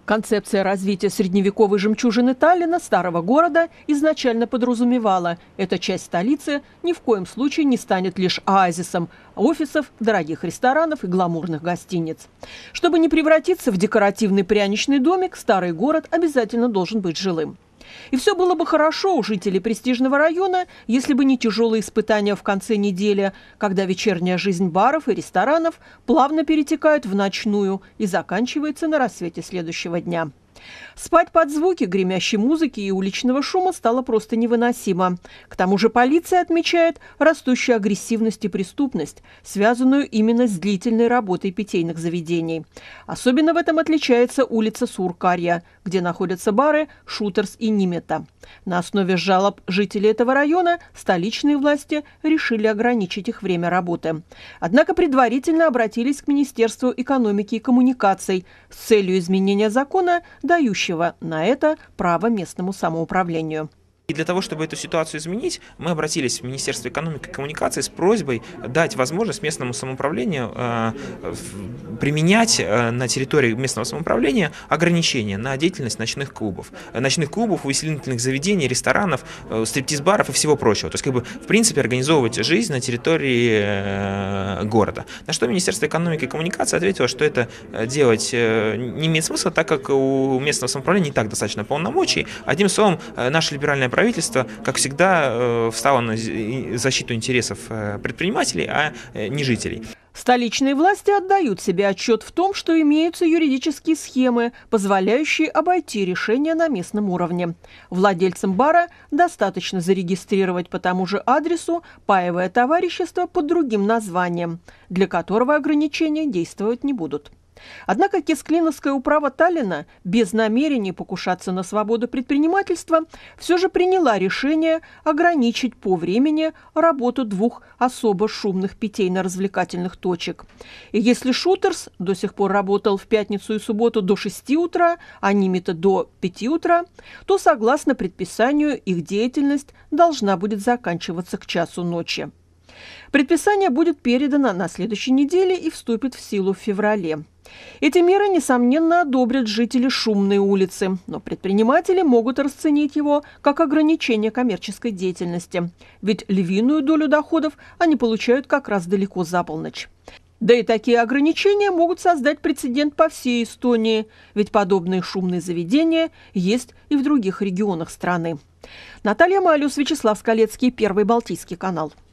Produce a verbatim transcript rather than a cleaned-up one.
Концепция развития средневековой жемчужины Таллина, старого города, изначально подразумевала, эта часть столицы ни в коем случае не станет лишь оазисом офисов, дорогих ресторанов и гламурных гостиниц. Чтобы не превратиться в декоративный пряничный домик, старый город обязательно должен быть жилым. И все было бы хорошо у жителей престижного района, если бы не тяжелые испытания в конце недели, когда вечерняя жизнь баров и ресторанов плавно перетекает в ночную и заканчивается на рассвете следующего дня. Спать под звуки гремящей музыки и уличного шума стало просто невыносимо. К тому же полиция отмечает растущую агрессивность и преступность, связанную именно с длительной работой питейных заведений. Особенно в этом отличается улица Суркарья, где находятся бары «Шутерс» и «Нимета». На основе жалоб жителей этого района столичные власти решили ограничить их время работы. Однако предварительно обратились к Министерству экономики и коммуникаций с целью изменения закона, дающего на это право местному самоуправлению. И для того, чтобы эту ситуацию изменить, мы обратились в Министерство экономики и коммуникаций с просьбой дать возможность местному самоуправлению э, применять э, на территории местного самоуправления ограничения на деятельность ночных клубов. Ночных клубов, увеселительных заведений, ресторанов, э, стриптиз-баров и всего прочего. То есть, как бы, в принципе, организовывать жизнь на территории э, города. На что Министерство экономики и коммуникаций ответило, что это делать э, не имеет смысла, так как у местного самоуправления не так достаточно полномочий. Одним словом, э, наша либеральная правительство, как всегда, встало на защиту интересов предпринимателей, а не жителей. Столичные власти отдают себе отчет в том, что имеются юридические схемы, позволяющие обойти решения на местном уровне. Владельцам бара достаточно зарегистрировать по тому же адресу паевое товарищество под другим названием, для которого ограничения действовать не будут. Однако Кесклиновская управа Таллина, без намерений покушаться на свободу предпринимательства, все же приняла решение ограничить по времени работу двух особо шумных питейно-развлекательных точек. И если «Шутерс» до сих пор работал в пятницу и субботу до шести утра, а «Нимета» до пяти утра, то, согласно предписанию, их деятельность должна будет заканчиваться к часу ночи. Предписание будет передано на следующей неделе и вступит в силу в феврале. Эти меры, несомненно, одобрят жители шумной улицы, но предприниматели могут расценить его как ограничение коммерческой деятельности, ведь львиную долю доходов они получают как раз далеко за полночь. Да и такие ограничения могут создать прецедент по всей Эстонии, ведь подобные шумные заведения есть и в других регионах страны. Наталья Малюс, Вячеслав Скалецкий, Первый Балтийский канал.